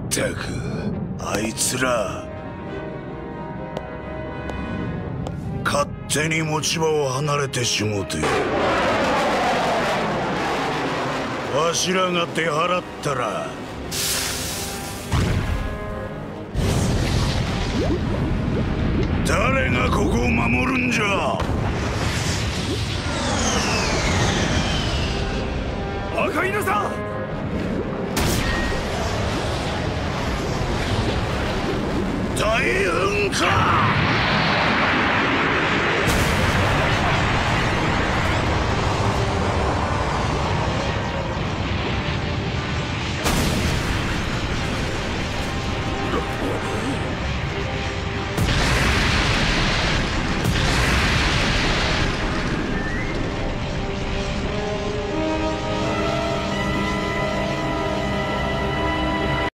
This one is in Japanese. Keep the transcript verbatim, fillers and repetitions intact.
ったくあいつら勝手に持ち場を離れてしもて、わしらが出払ったら誰がここを守るんじゃ。赤犬さん、大運か。